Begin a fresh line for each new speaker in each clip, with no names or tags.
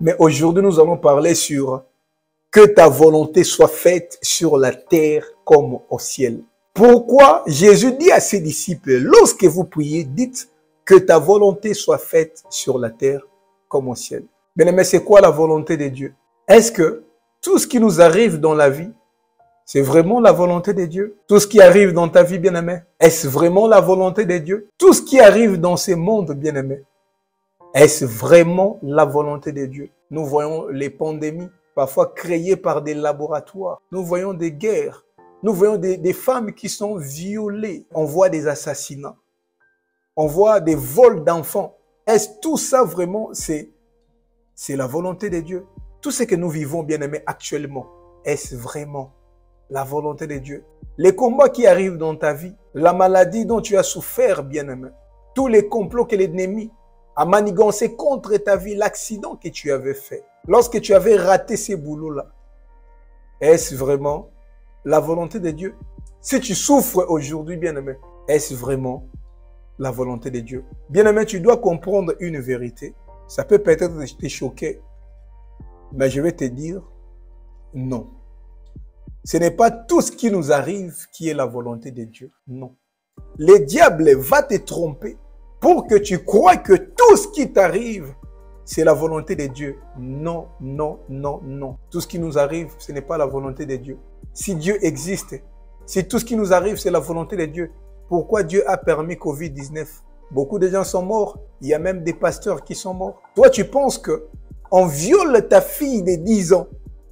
Mais aujourd'hui, nous allons parler sur que ta volonté soit faite sur la terre comme au ciel. Pourquoi Jésus dit à ses disciples, lorsque vous priez, dites que ta volonté soit faite sur la terre comme au ciel. Bien-aimé, c'est quoi la volonté de Dieu? Est-ce que tout ce qui nous arrive dans la vie, c'est vraiment la volonté de Dieu? Tout ce qui arrive dans ta vie, bien-aimé, est-ce vraiment la volonté de Dieu? Tout ce qui arrive dans ce monde, bien-aimé, est-ce vraiment la volonté de Dieu? Nous voyons les pandémies, parfois créées par des laboratoires. Nous voyons des guerres. Nous voyons des femmes qui sont violées. On voit des assassinats. On voit des vols d'enfants. Est-ce tout ça vraiment, c'est la volonté de Dieu? Tout ce que nous vivons, bien-aimés, actuellement, est-ce vraiment la volonté de Dieu? Les combats qui arrivent dans ta vie, la maladie dont tu as souffert, bien-aimé, tous les complots que l'ennemi a manigancé contre ta vie, l'accident que tu avais fait, lorsque tu avais raté ces boulots-là, est-ce vraiment la volonté de Dieu? Si tu souffres aujourd'hui, bien-aimé, est-ce vraiment la volonté de Dieu? Bien-aimé, tu dois comprendre une vérité. Ça peut peut-être te choquer, mais je vais te dire non. Ce n'est pas tout ce qui nous arrive qui est la volonté de Dieu. Non. Le diable va te tromper pour que tu crois que tout ce qui t'arrive, c'est la volonté de Dieu. Non, non, non, non. Tout ce qui nous arrive, ce n'est pas la volonté de Dieu. Si Dieu existe, si tout ce qui nous arrive, c'est la volonté de Dieu, pourquoi Dieu a permis Covid-19? Beaucoup de gens sont morts. Il y a même des pasteurs qui sont morts. Toi, tu penses qu'on viole ta fille de 10 ans.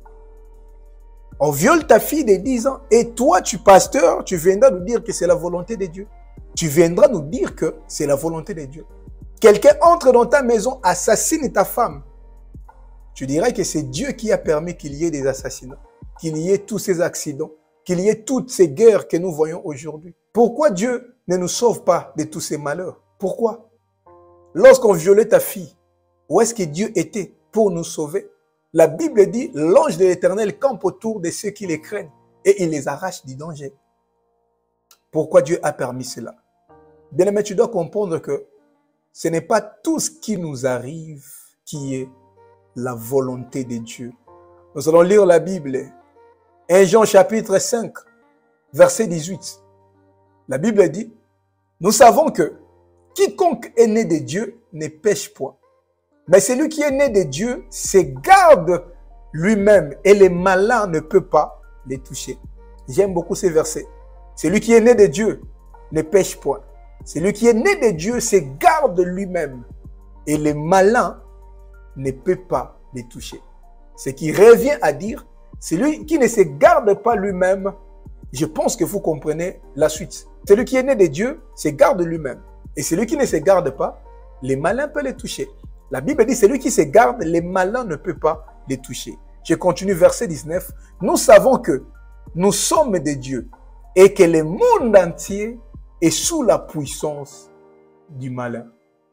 On viole ta fille de 10 ans. Et toi, tu pasteur, tu viendras nous dire que c'est la volonté de Dieu. Tu viendras nous dire que c'est la volonté de Dieu. Quelqu'un entre dans ta maison, assassine ta femme. Tu dirais que c'est Dieu qui a permis qu'il y ait des assassinats, qu'il y ait tous ces accidents, qu'il y ait toutes ces guerres que nous voyons aujourd'hui. Pourquoi Dieu ne nous sauve pas de tous ces malheurs? Pourquoi? Lorsqu'on violait ta fille, où est-ce que Dieu était pour nous sauver? La Bible dit, l'ange de l'Éternel campe autour de ceux qui les craignent et il les arrache du danger. Pourquoi Dieu a permis cela? Bien-aimé, tu dois comprendre que ce n'est pas tout ce qui nous arrive qui est la volonté de Dieu. Nous allons lire la Bible. 1 Jean chapitre 5, verset 18. La Bible dit, nous savons que quiconque est né de Dieu ne pêche point. Mais celui qui est né de Dieu se garde lui-même et les malins ne peuvent pas les toucher. J'aime beaucoup ces versets. Celui qui est né de Dieu ne pêche point. Celui qui est né de Dieu se garde lui-même et les malins ne peuvent pas les toucher. Ce qui revient à dire, celui qui ne se garde pas lui-même, je pense que vous comprenez la suite. Celui qui est né de Dieu se garde lui-même. Et celui qui ne se garde pas, les malins peuvent les toucher. La Bible dit, celui qui se garde, les malins ne peuvent pas les toucher. Je continue, verset 19. Nous savons que nous sommes de Dieu et que le monde entier est sous la puissance du malin.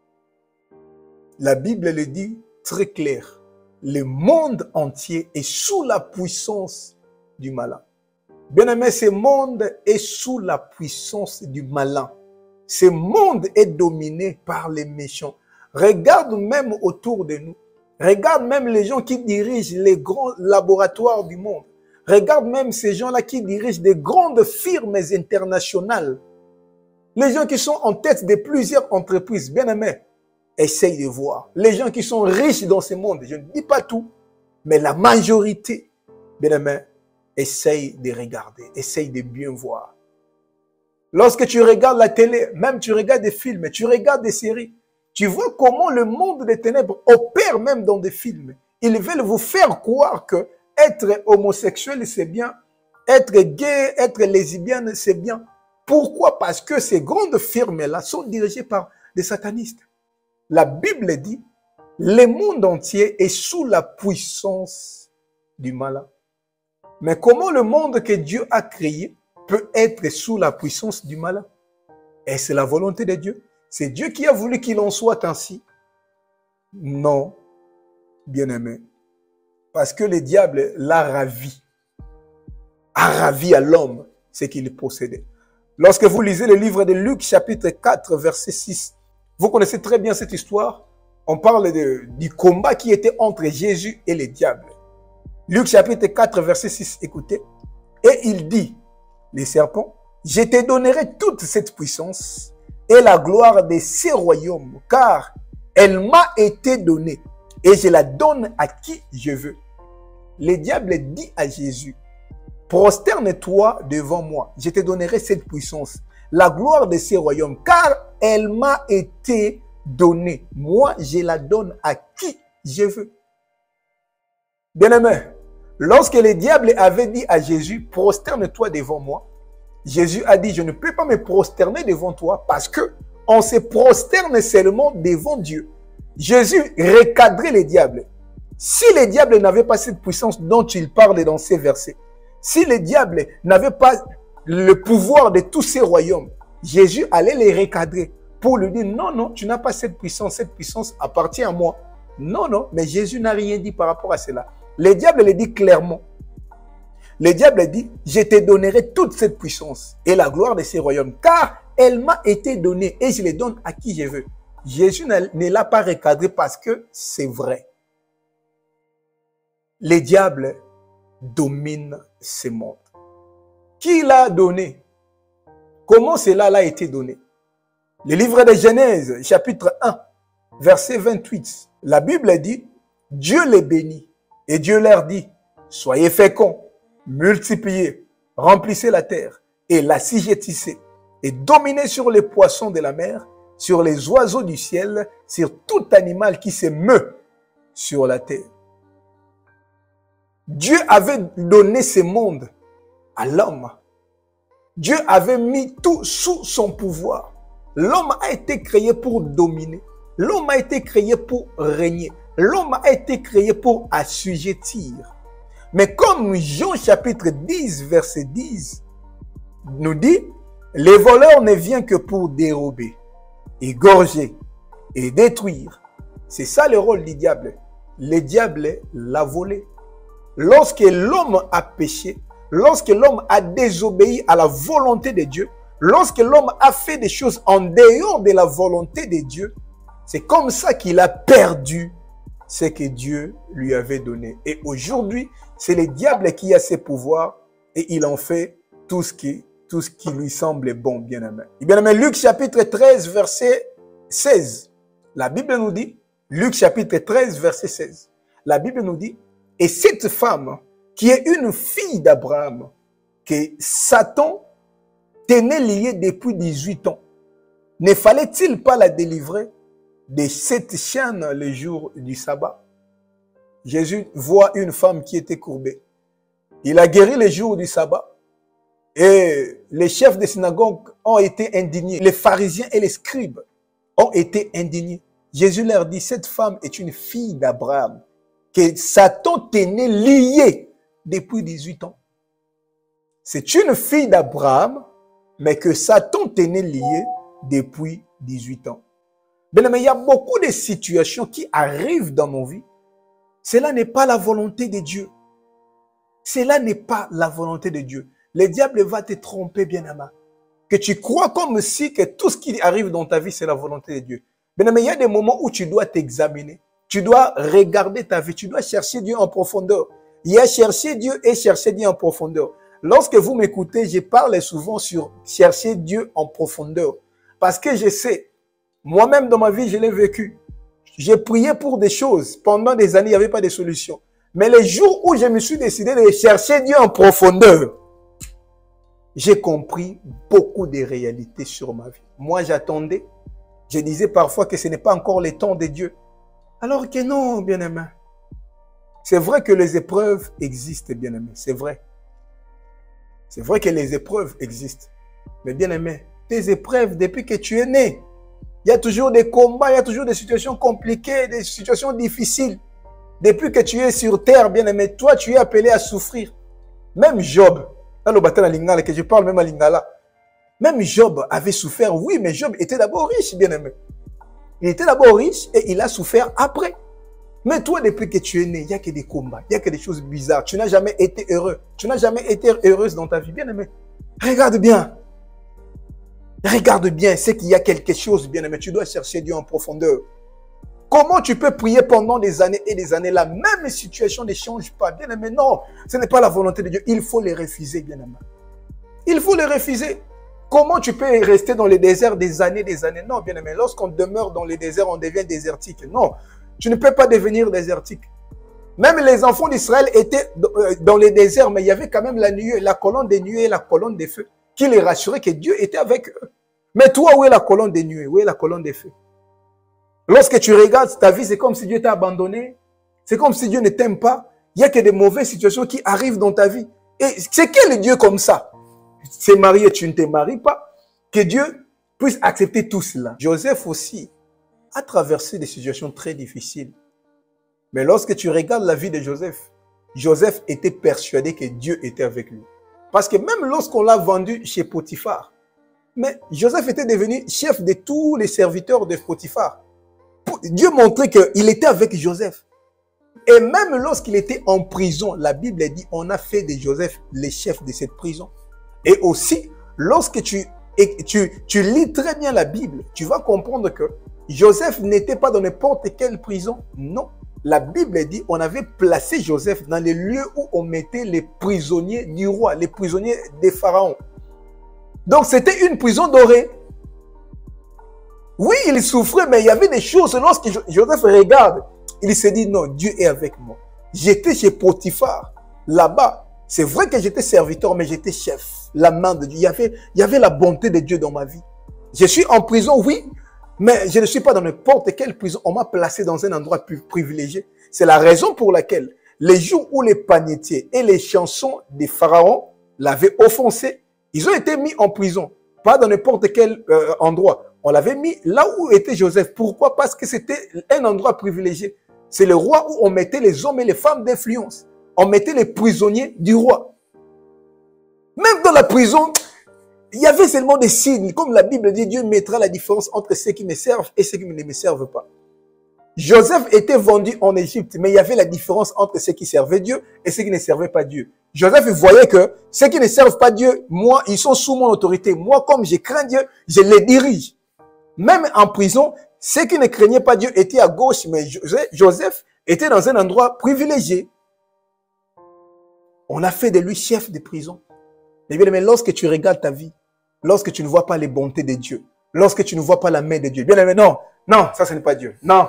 La Bible le dit très clair. Le monde entier est sous la puissance du malin. Bien-aimé, ce monde est sous la puissance du malin. Ce monde est dominé par les méchants. Regarde même autour de nous. Regarde même les gens qui dirigent les grands laboratoires du monde. Regarde même ces gens-là qui dirigent des grandes firmes internationales. Les gens qui sont en tête de plusieurs entreprises. Bien-aimés, essaye de voir. Les gens qui sont riches dans ce monde, je ne dis pas tout, mais la majorité, bien-aimés, essaye de regarder, essaye de bien voir. Lorsque tu regardes la télé, même tu regardes des films, tu regardes des séries, tu vois comment le monde des ténèbres opère même dans des films. Ils veulent vous faire croire que être homosexuel, c'est bien. Être gay, être lesbienne, c'est bien. Pourquoi? Parce que ces grandes firmes-là sont dirigées par des satanistes. La Bible dit, le monde entier est sous la puissance du malin. Mais comment le monde que Dieu a créé peut être sous la puissance du malin? Et c'est la volonté de Dieu. C'est Dieu qui a voulu qu'il en soit ainsi. Non, bien-aimé. Parce que le diable l'a ravi. A ravi à l'homme ce qu'il possédait. Lorsque vous lisez le livre de Luc, chapitre 4, verset 6, vous connaissez très bien cette histoire. on parle du combat qui était entre Jésus et les diables. Luc chapitre 4, verset 6, écoutez. Et il dit, les serpents, je te donnerai toute cette puissance et la gloire de ces royaumes, car elle m'a été donnée et je la donne à qui je veux. Le diable dit à Jésus, prosterne-toi devant moi, je te donnerai cette puissance, la gloire de ces royaumes, car elle m'a été donnée. Moi, je la donne à qui je veux. Bien-aimé, lorsque le diable avait dit à Jésus, prosterne-toi devant moi, Jésus a dit, je ne peux pas me prosterner devant toi parce que on se prosterne seulement devant Dieu. Jésus recadrait les diables. Si les diables n'avaient pas cette puissance dont il parle dans ces versets, si les diables n'avaient pas le pouvoir de tous ces royaumes, Jésus allait les recadrer pour lui dire, non, non, tu n'as pas cette puissance appartient à moi. Non, non, mais Jésus n'a rien dit par rapport à cela. Le diable le dit clairement. Le diable dit, je te donnerai toute cette puissance et la gloire de ces royaumes, car elle m'a été donnée et je les donne à qui je veux. Jésus ne l'a pas recadré parce que c'est vrai. Les diables dominent ce monde. Qui l'a donné? Comment cela l'a été donné? Le livre de Genèse, chapitre 1, verset 28. La Bible dit, Dieu les bénit et Dieu leur dit, soyez féconds, multipliez, remplissez la terre et l'assujettissez et dominez sur les poissons de la mer, sur les oiseaux du ciel, sur tout animal qui se meut sur la terre. Dieu avait donné ce monde à l'homme. Dieu avait mis tout sous son pouvoir. L'homme a été créé pour dominer. L'homme a été créé pour régner. L'homme a été créé pour assujettir. Mais comme Jean chapitre 10, verset 10 nous dit, les voleurs ne viennent que pour dérober, égorger et détruire. C'est ça le rôle du diable. Le diable l'a volé. Lorsque l'homme a péché, lorsque l'homme a désobéi à la volonté de Dieu, lorsque l'homme a fait des choses en dehors de la volonté de Dieu, c'est comme ça qu'il a perdu ce que Dieu lui avait donné. Et aujourd'hui, c'est le diable qui a ses pouvoirs et il en fait tout ce qui lui semble bon, bien-aimé. Bien-aimé, Luc chapitre 13, verset 16. La Bible nous dit, Luc chapitre 13, verset 16. La Bible nous dit, et cette femme, qui est une fille d'Abraham, que Satan tenait liée depuis 18 ans, ne fallait-il pas la délivrer de cette chaîne le jour du sabbat? Jésus voit une femme qui était courbée. Il a guéri le jour du sabbat. Et les chefs des synagogues ont été indignés. Les pharisiens et les scribes ont été indignés. Jésus leur dit, cette femme est une fille d'Abraham, que Satan tenait liée depuis 18 ans. C'est une fille d'Abraham, mais que Satan tenait liée depuis 18 ans. Mais il y a beaucoup de situations qui arrivent dans nos vies. Cela n'est pas la volonté de Dieu. Cela n'est pas la volonté de Dieu. Le diable va te tromper, bien-aimé. Que tu crois comme si que tout ce qui arrive dans ta vie, c'est la volonté de Dieu. Mais il y a des moments où tu dois t'examiner. Tu dois regarder ta vie. Tu dois chercher Dieu en profondeur. Il y a chercher Dieu et chercher Dieu en profondeur. Lorsque vous m'écoutez, je parle souvent sur chercher Dieu en profondeur. Parce que je sais, moi-même dans ma vie, je l'ai vécu. J'ai prié pour des choses. Pendant des années, il n'y avait pas de solution. Mais les jours où je me suis décidé de chercher Dieu en profondeur, j'ai compris beaucoup de réalités sur ma vie. Moi, j'attendais. Je disais parfois que ce n'est pas encore le temps de Dieu. Alors que non, bien-aimé. C'est vrai que les épreuves existent, bien-aimé. C'est vrai. C'est vrai que les épreuves existent. Mais bien-aimé, tes épreuves, depuis que tu es né, il y a toujours des combats, il y a toujours des situations compliquées, des situations difficiles. Depuis que tu es sur terre, bien-aimé, toi, tu es appelé à souffrir. Même Job, dans le bataille à Lingala, que je parle même à Lingala, même Job avait souffert, oui, mais Job était d'abord riche, bien-aimé. Il était d'abord riche et il a souffert après. Mais toi, depuis que tu es né, il n'y a que des combats, il n'y a que des choses bizarres. Tu n'as jamais été heureux. Tu n'as jamais été heureuse dans ta vie, bien-aimé. Regarde bien. Regarde bien, c'est qu'il y a quelque chose, bien-aimé. Tu dois chercher Dieu en profondeur. Comment tu peux prier pendant des années et des années? La même situation ne change pas. Bien aimé, non, ce n'est pas la volonté de Dieu. Il faut les refuser, bien aimé. Il faut les refuser. Comment tu peux rester dans les déserts des années? Non, bien aimé, lorsqu'on demeure dans les déserts, on devient désertique. Non, tu ne peux pas devenir désertique. Même les enfants d'Israël étaient dans les déserts, mais il y avait quand même la nuée, la colonne des nuées et la colonne des feux qui les rassuraient que Dieu était avec eux. Mais toi, où est la colonne des nuées? Où est la colonne des feux? Lorsque tu regardes ta vie, c'est comme si Dieu t'a abandonné. C'est comme si Dieu ne t'aime pas. Il n'y a que des mauvaises situations qui arrivent dans ta vie. Et c'est quel Dieu comme ça? C'est marié, tu ne te maries pas. Que Dieu puisse accepter tout cela. Joseph aussi a traversé des situations très difficiles. Mais lorsque tu regardes la vie de Joseph, Joseph était persuadé que Dieu était avec lui. Parce que même lorsqu'on l'a vendu chez Potiphar, mais Joseph était devenu chef de tous les serviteurs de Potiphar. Dieu montrait qu'il était avec Joseph. Et même lorsqu'il était en prison, la Bible dit, on a fait de Joseph le chef de cette prison. Et aussi, lorsque tu lis très bien la Bible, tu vas comprendre que Joseph n'était pas dans n'importe quelle prison. Non. La Bible dit, on avait placé Joseph dans les lieux où on mettait les prisonniers du roi, les prisonniers des pharaons. Donc, c'était une prison dorée. Oui, il souffrait, mais il y avait des choses. Lorsque Joseph regarde, il se dit, non, Dieu est avec moi. J'étais chez Potiphar, là-bas. C'est vrai que j'étais serviteur, mais j'étais chef. La main de Dieu. Il y avait la bonté de Dieu dans ma vie. Je suis en prison, oui, mais je ne suis pas dans n'importe quelle prison. On m'a placé dans un endroit plus privilégié. C'est la raison pour laquelle les jours où les panetiers et les chansons des pharaons l'avaient offensé, ils ont été mis en prison. Pas dans n'importe quel endroit. On l'avait mis là où était Joseph. Pourquoi? Parce que c'était un endroit privilégié. C'est le roi où on mettait les hommes et les femmes d'influence. On mettait les prisonniers du roi. Même dans la prison, il y avait seulement des signes. Comme la Bible dit, Dieu mettra la différence entre ceux qui me servent et ceux qui ne me servent pas. Joseph était vendu en Égypte, mais il y avait la différence entre ceux qui servaient Dieu et ceux qui ne servaient pas Dieu. Joseph voyait que ceux qui ne servent pas Dieu, moi, ils sont sous mon autorité. Moi, comme je crains Dieu, je les dirige. Même en prison, ceux qui ne craignaient pas Dieu étaient à gauche, mais Joseph était dans un endroit privilégié. On a fait de lui chef de prison. Mais lorsque tu regardes ta vie, lorsque tu ne vois pas les bontés de Dieu, lorsque tu ne vois pas la main de Dieu, bien aimé, non, non, ça ce n'est pas Dieu. Non.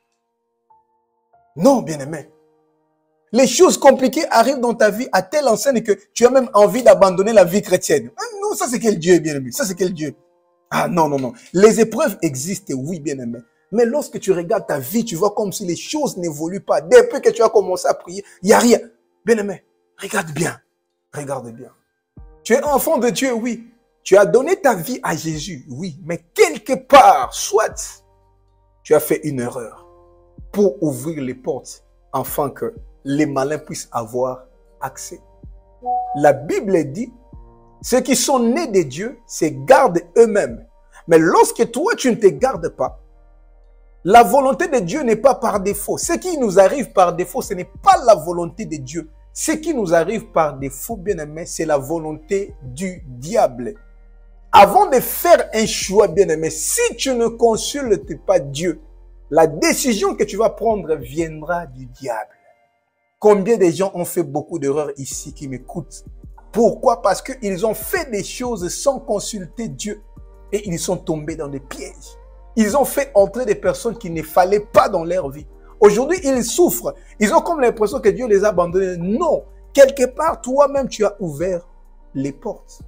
Non, bien aimé. Les choses compliquées arrivent dans ta vie à telle enseigne que tu as même envie d'abandonner la vie chrétienne. Non, ça c'est quel Dieu, bien aimé. Ça c'est quel Dieu. Ah non, non, non. Les épreuves existent, oui, bien aimé. Mais lorsque tu regardes ta vie, tu vois comme si les choses n'évoluent pas. Depuis que tu as commencé à prier, il n'y a rien. Bien aimé, regarde bien. Regarde bien. Tu es enfant de Dieu, oui. Tu as donné ta vie à Jésus, oui. Mais quelque part, soit tu as fait une erreur pour ouvrir les portes afin que les malins puissent avoir accès. La Bible dit, ceux qui sont nés de Dieu se gardent eux-mêmes. Mais lorsque toi, tu ne te gardes pas, la volonté de Dieu n'est pas par défaut. Ce qui nous arrive par défaut, ce n'est pas la volonté de Dieu. Ce qui nous arrive par défaut, bien aimé, c'est la volonté du diable. Avant de faire un choix, bien aimé, si tu ne consultes pas Dieu, la décision que tu vas prendre viendra du diable. Combien de gens ont fait beaucoup d'erreurs ici qui m'écoutent? Pourquoi? Parce qu'ils ont fait des choses sans consulter Dieu et ils sont tombés dans des pièges. Ils ont fait entrer des personnes qu'il ne fallait pas dans leur vie. Aujourd'hui, ils souffrent. Ils ont comme l'impression que Dieu les a abandonnés. Non. Quelque part, toi-même, tu as ouvert les portes.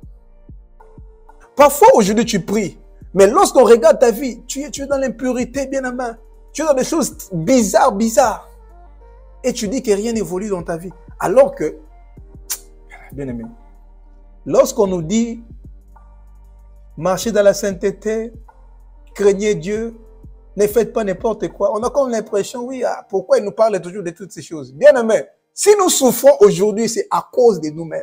Parfois, aujourd'hui, tu pries. Mais lorsqu'on regarde ta vie, tu es dans l'impurité, bien aimé. Tu es dans des choses bizarres. Et tu dis que rien n'évolue dans ta vie. Alors que, bien aimé, lorsqu'on nous dit, marchez dans la sainteté, craignez Dieu, ne faites pas n'importe quoi. On a comme l'impression, oui, pourquoi il nous parle toujours de toutes ces choses? Bien aimé, si nous souffrons aujourd'hui, c'est à cause de nous-mêmes.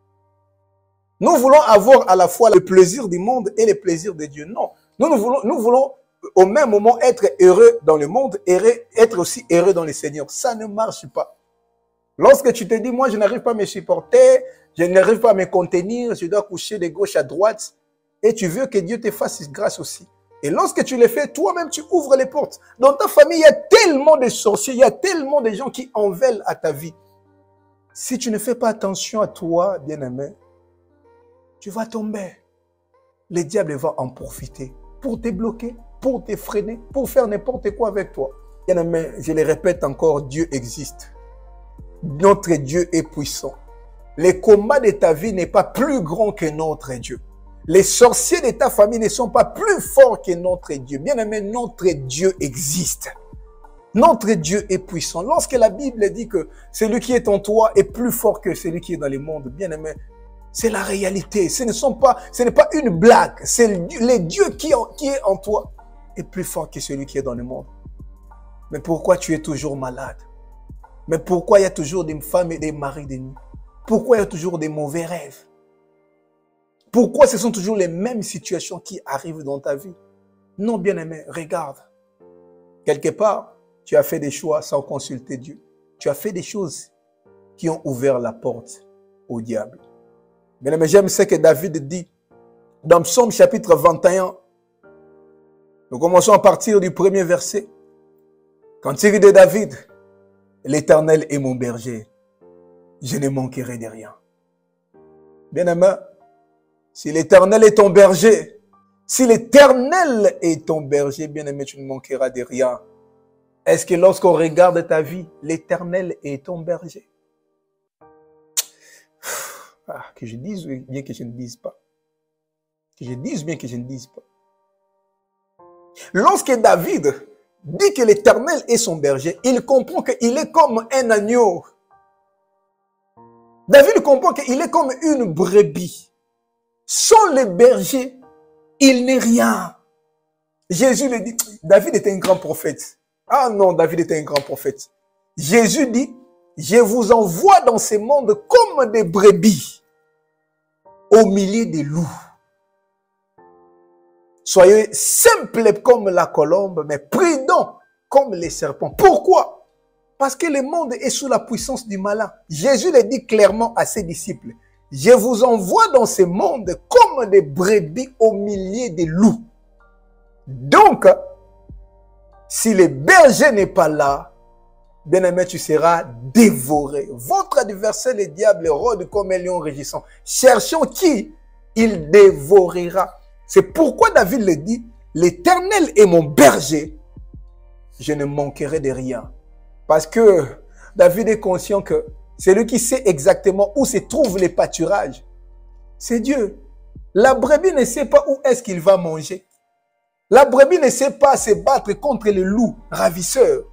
Nous voulons avoir à la fois le plaisir du monde et le plaisir de Dieu. Non, nous voulons au même moment être heureux dans le monde et être aussi heureux dans le Seigneur. Ça ne marche pas. Lorsque tu te dis, moi, je n'arrive pas à me supporter, je n'arrive pas à me contenir, je dois coucher de gauche à droite, et tu veux que Dieu te fasse grâce aussi. Et lorsque tu le fais, toi-même, tu ouvres les portes. Dans ta famille, il y a tellement de sorciers, il y a tellement de gens qui en veulent à ta vie. Si tu ne fais pas attention à toi, bien-aimé, tu vas tomber. Le diable va en profiter pour te bloquer, pour te freiner, pour faire n'importe quoi avec toi. Bien-aimé, je le répète encore, Dieu existe. Notre Dieu est puissant. Le combat de ta vie n'est pas plus grand que notre Dieu. Les sorciers de ta famille ne sont pas plus forts que notre Dieu. Bien-aimé, notre Dieu existe. Notre Dieu est puissant. Lorsque la Bible dit que celui qui est en toi est plus fort que celui qui est dans le monde, bien-aimé, c'est la réalité. Ce n'est pas une blague. C'est le Dieu qui est en toi est plus fort que celui qui est dans le monde. Mais pourquoi tu es toujours malade? Mais pourquoi il y a toujours des femmes et des maris de nuit? Pourquoi il y a toujours des mauvais rêves? Pourquoi ce sont toujours les mêmes situations qui arrivent dans ta vie? Non, bien-aimé, regarde. Quelque part, tu as fait des choix sans consulter Dieu. Tu as fait des choses qui ont ouvert la porte au diable. Bien-aimé, j'aime ce que David dit dans Psaume chapitre 21. Nous commençons à partir du premier verset. Quand il dit de David, l'Éternel est mon berger, je ne manquerai de rien. Bien-aimé, si l'Éternel est ton berger, si l'Éternel est ton berger, bien-aimé, tu ne manqueras de rien. Est-ce que lorsqu'on regarde ta vie, l'Éternel est ton berger? Que je dise bien que je ne dise pas. Que je dise bien que je ne dise pas. Lorsque David dit que l'Éternel est son berger, il comprend qu'il est comme un agneau. David comprend qu'il est comme une brebis. Sans le berger, il n'est rien. Jésus le dit, David était un grand prophète. Ah non, David était un grand prophète. Jésus dit, je vous envoie dans ce monde comme des brebis au milieu des loups. Soyez simples comme la colombe, mais prudents comme les serpents. Pourquoi? Parce que le monde est sous la puissance du malin. Jésus le dit clairement à ses disciples. Je vous envoie dans ce monde comme des brebis au milieu des loups. Donc, si le berger n'est pas là, bien-aimé, tu seras dévoré. Votre adversaire, le diable, rôde comme un lion rugissant. Cherchons qui il dévorera. C'est pourquoi David le dit, l'Éternel est mon berger, je ne manquerai de rien. Parce que David est conscient que c'est lui qui sait exactement où se trouvent les pâturages. C'est Dieu. La brebis ne sait pas où est-ce qu'il va manger. La brebis ne sait pas se battre contre le loup ravisseur.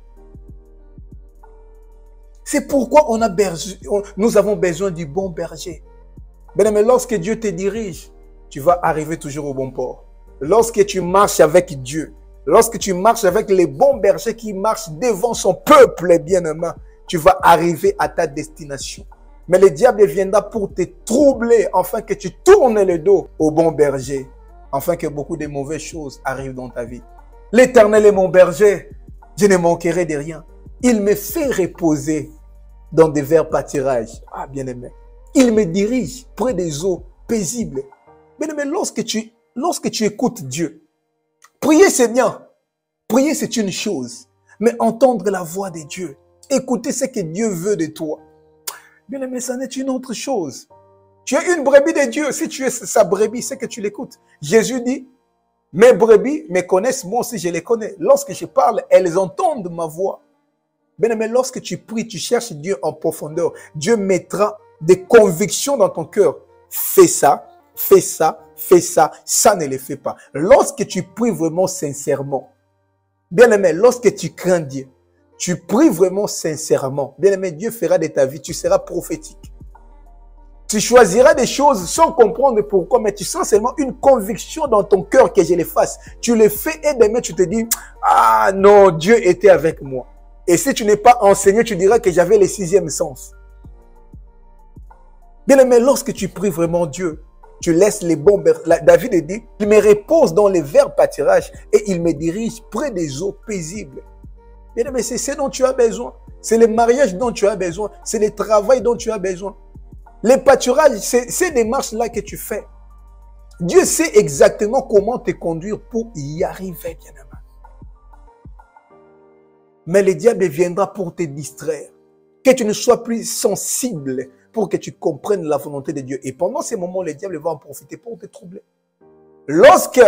C'est pourquoi nous avons besoin du bon berger. Mais lorsque Dieu te dirige, tu vas arriver toujours au bon port. Lorsque tu marches avec Dieu, lorsque tu marches avec les bons bergers qui marchent devant son peuple bien-aimé, tu vas arriver à ta destination. Mais le diable viendra pour te troubler, afin que tu tournes le dos au bon berger, afin que beaucoup de mauvaises choses arrivent dans ta vie. L'Éternel est mon berger, je ne manquerai de rien. Il me fait reposer dans des verts pâturages. Ah, bien-aimé. Il me dirige près des eaux paisibles. Bien-aimé, lorsque tu écoutes Dieu, prier c'est bien. Prier c'est une chose. Mais entendre la voix de Dieu, écouter ce que Dieu veut de toi, bien-aimé, ça n'est une autre chose. Tu es une brebis de Dieu. Si tu es sa brebis, c'est que tu l'écoutes. Jésus dit, mes brebis me connaissent, moi aussi je les connais. Lorsque je parle, elles entendent ma voix. Bien-aimé, lorsque tu pries, tu cherches Dieu en profondeur. Dieu mettra des convictions dans ton cœur. Fais ça. Fais ça, fais ça, ça ne le fait pas. Lorsque tu pries vraiment sincèrement, bien-aimé, lorsque tu crains Dieu, tu pries vraiment sincèrement, bien-aimé, Dieu fera de ta vie, tu seras prophétique. Tu choisiras des choses sans comprendre pourquoi, mais tu sens seulement une conviction dans ton cœur que je les fasse. Tu le fais et demain tu te dis, ah non, Dieu était avec moi. Et si tu n'es pas enseigné, tu diras que j'avais le 6e sens. Bien-aimé, lorsque tu pries vraiment Dieu, tu laisses les bons bergers. David dit, il me repose dans les verts pâturages et il me dirige près des eaux paisibles. Bien-aimé, c'est ce dont tu as besoin. C'est le mariage dont tu as besoin. C'est le travail dont tu as besoin. Les pâturages, c'est ces démarches-là que tu fais. Dieu sait exactement comment te conduire pour y arriver, bien-aimé. Mais le diable viendra pour te distraire. Que tu ne sois plus sensible pour que tu comprennes la volonté de Dieu. Et pendant ces moments, le diable va en profiter pour te troubler. Lorsqu'on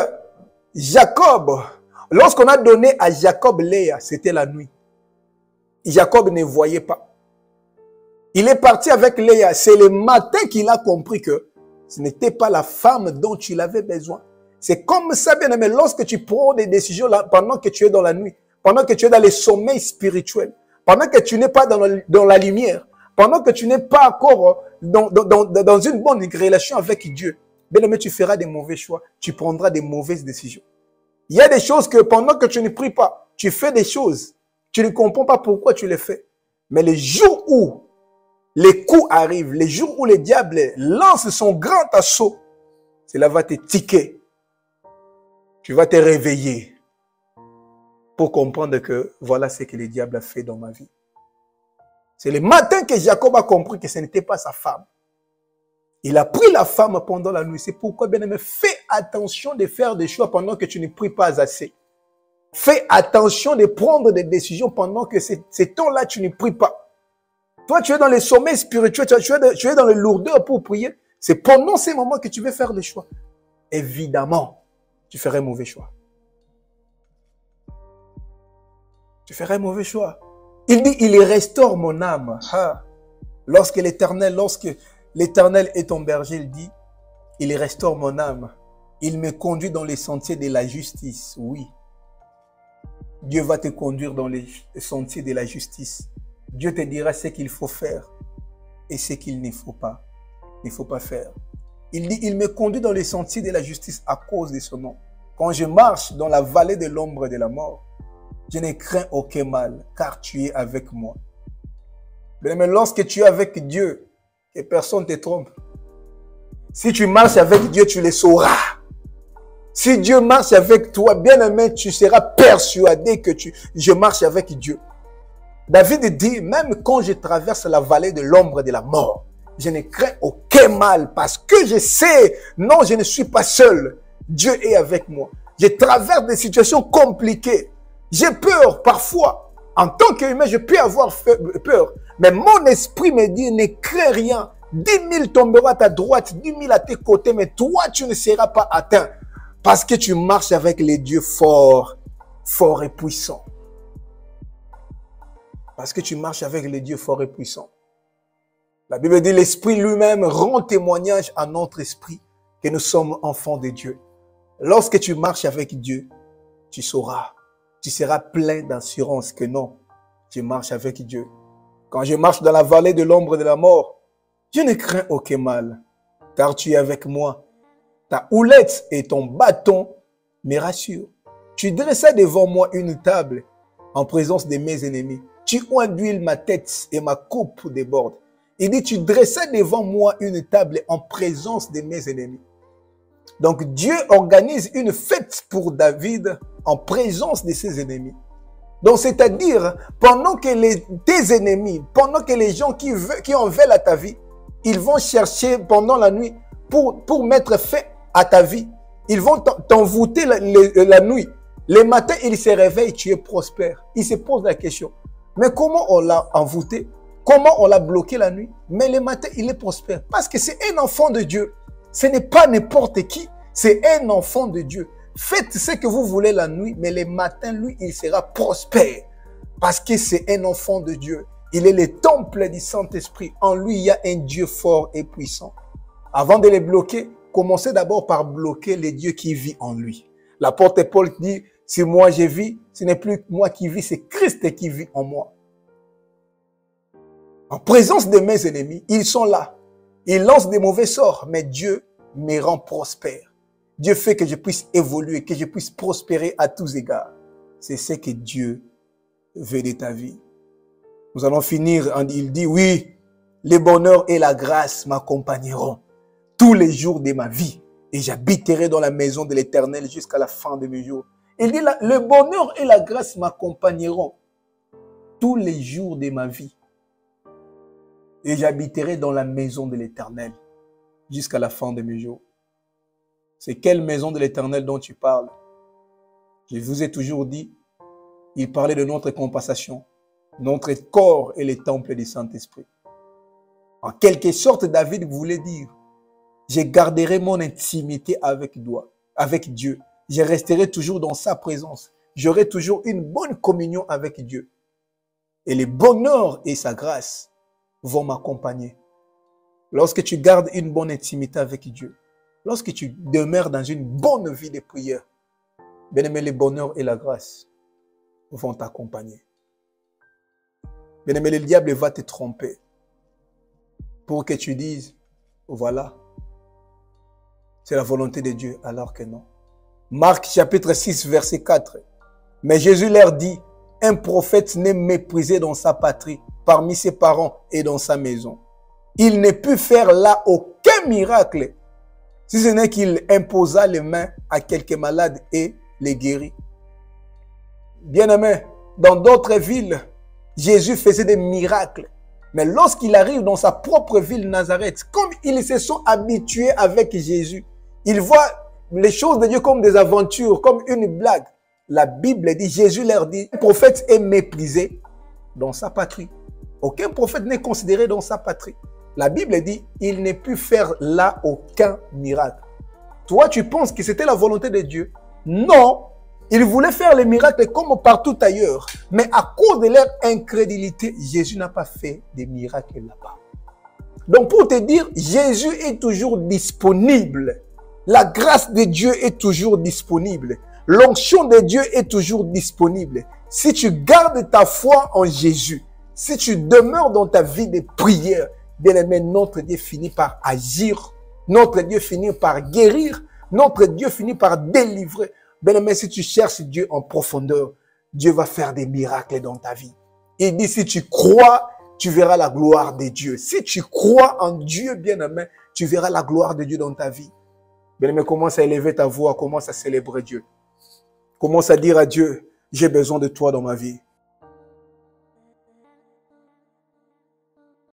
a donné à Jacob Léa, c'était la nuit. Jacob ne voyait pas. Il est parti avec Léa. C'est le matin qu'il a compris que ce n'était pas la femme dont il avait besoin. C'est comme ça, bien aimé, lorsque tu prends des décisions là, pendant que tu es dans la nuit, pendant que tu es dans les sommeils spirituels, pendant que tu n'es pas dans la lumière, pendant que tu n'es pas encore dans une bonne relation avec Dieu, bien aimé, tu feras des mauvais choix, tu prendras des mauvaises décisions. Il y a des choses que pendant que tu ne pries pas, tu fais des choses, tu ne comprends pas pourquoi tu les fais. Mais les jours où les coups arrivent, les jours où le diable lance son grand assaut, cela va te tiquer. Tu vas te réveiller pour comprendre que voilà ce que le diable a fait dans ma vie. C'est le matin que Jacob a compris que ce n'était pas sa femme. Il a pris la femme pendant la nuit. C'est pourquoi, bien aimé, fais attention de faire des choix pendant que tu ne pries pas assez. Fais attention de prendre des décisions pendant que ces temps-là, tu ne pries pas. Toi, tu es dans les sommets spirituels, tu es dans les lourdeurs pour prier. C'est pendant ces moments que tu veux faire des choix. Évidemment, tu ferais un mauvais choix. Tu ferais un mauvais choix. Il dit, il restaure mon âme. Ah. Lorsque l'Éternel est ton berger, il dit, il restaure mon âme. Il me conduit dans les sentiers de la justice. Oui. Dieu va te conduire dans les sentiers de la justice. Dieu te dira ce qu'il faut faire et ce qu'il ne faut pas faire. Il dit, il me conduit dans les sentiers de la justice à cause de son nom. Quand je marche dans la vallée de l'ombre de la mort, je ne crains aucun mal, car tu es avec moi. Mais lorsque tu es avec Dieu, que personne ne te trompe. Si tu marches avec Dieu, tu le sauras. Si Dieu marche avec toi, bien aimé, tu seras persuadé que je marche avec Dieu. David dit, même quand je traverse la vallée de l'ombre de la mort, je ne crains aucun mal parce que je sais, non, je ne suis pas seul. Dieu est avec moi. Je traverse des situations compliquées. J'ai peur parfois. En tant qu'humain, je peux avoir peur. Mais mon esprit me dit, ne crains rien. 10 000 tomberont à ta droite, 10 000 à tes côtés, mais toi, tu ne seras pas atteint. Parce que tu marches avec les dieux forts, forts et puissants. Parce que tu marches avec les dieux forts et puissants. La Bible dit, l'Esprit lui-même rend témoignage à notre esprit que nous sommes enfants de Dieu. Lorsque tu marches avec Dieu, tu sauras. Tu seras plein d'assurance que non, tu marches avec Dieu. Quand je marche dans la vallée de l'ombre de la mort, je ne crains aucun mal, car tu es avec moi. Ta houlette et ton bâton me rassurent. Tu dressas devant moi une table en présence de mes ennemis. Tu oinduis ma tête et ma coupe déborde. Il dit, tu dressas devant moi une table en présence de mes ennemis. Donc Dieu organise une fête pour David en présence de ses ennemis. Donc c'est-à-dire, pendant que tes ennemis, pendant que les gens qui en veulent à ta vie, ils vont chercher pendant la nuit pour mettre fin à ta vie. Ils vont t'envoûter la nuit. Le matin, ils se réveillent, tu es prospère. Ils se posent la question, mais comment on l'a envoûté? Comment on l'a bloqué la nuit? Mais le matin, il est prospère. Parce que c'est un enfant de Dieu. Ce n'est pas n'importe qui. C'est un enfant de Dieu. Faites ce que vous voulez la nuit, mais le matin, lui, il sera prospère. Parce que c'est un enfant de Dieu. Il est le temple du Saint-Esprit. En lui, il y a un Dieu fort et puissant. Avant de les bloquer, commencez d'abord par bloquer le Dieu qui vit en lui. L'apôtre Paul dit, si moi je vis, ce n'est plus moi qui vis, c'est Christ qui vit en moi. En présence de mes ennemis, ils sont là. Ils lancent des mauvais sorts, mais Dieu me rend prospère. Dieu fait que je puisse évoluer, que je puisse prospérer à tous égards. C'est ce que Dieu veut de ta vie. Nous allons finir, il dit, oui, le bonheur et la grâce m'accompagneront tous les jours de ma vie et j'habiterai dans la maison de l'Éternel jusqu'à la fin de mes jours. Il dit, le bonheur et la grâce m'accompagneront tous les jours de ma vie et j'habiterai dans la maison de l'Éternel jusqu'à la fin de mes jours. C'est quelle maison de l'Éternel dont tu parles? Je vous ai toujours dit, il parlait de notre compensation. Notre corps est le temple du Saint-Esprit. En quelque sorte, David voulait dire, je garderai mon intimité avec Dieu. Je resterai toujours dans sa présence. J'aurai toujours une bonne communion avec Dieu. Et le bonheur et sa grâce vont m'accompagner. Lorsque tu gardes une bonne intimité avec Dieu, lorsque tu demeures dans une bonne vie de prière, bien aimé, le bonheur et la grâce vont t'accompagner. Bien aimé, le diable va te tromper pour que tu dises, voilà, c'est la volonté de Dieu, alors que non. Marc chapitre 6, verset 4. Mais Jésus leur dit, un prophète n'est méprisé dans sa patrie, parmi ses parents et dans sa maison. Il ne peut faire là aucun miracle, si ce n'est qu'il imposa les mains à quelques malades et les guérit. Bien-aimé, dans d'autres villes, Jésus faisait des miracles. Mais lorsqu'il arrive dans sa propre ville, Nazareth, comme ils se sont habitués avec Jésus, ils voient les choses de Dieu comme des aventures, comme une blague. La Bible dit, Jésus leur dit, un prophète est méprisé dans sa patrie. Aucun prophète n'est considéré dans sa patrie. La Bible dit, il n'est pu faire là aucun miracle. Toi, tu penses que c'était la volonté de Dieu? Non. Il voulait faire les miracles comme partout ailleurs. Mais à cause de leur incrédulité, Jésus n'a pas fait des miracles là-bas. Donc pour te dire, Jésus est toujours disponible. La grâce de Dieu est toujours disponible. L'onction de Dieu est toujours disponible. Si tu gardes ta foi en Jésus, si tu demeures dans ta vie de prière, bien aimé, notre Dieu finit par agir. Notre Dieu finit par guérir. Notre Dieu finit par délivrer. Bien aimé, si tu cherches Dieu en profondeur, Dieu va faire des miracles dans ta vie. Il dit, si tu crois, tu verras la gloire de Dieu. Si tu crois en Dieu, bien aimé, tu verras la gloire de Dieu dans ta vie. Bien aimé, commence à élever ta voix, commence à célébrer Dieu. Commence à dire à Dieu, j'ai besoin de toi dans ma vie.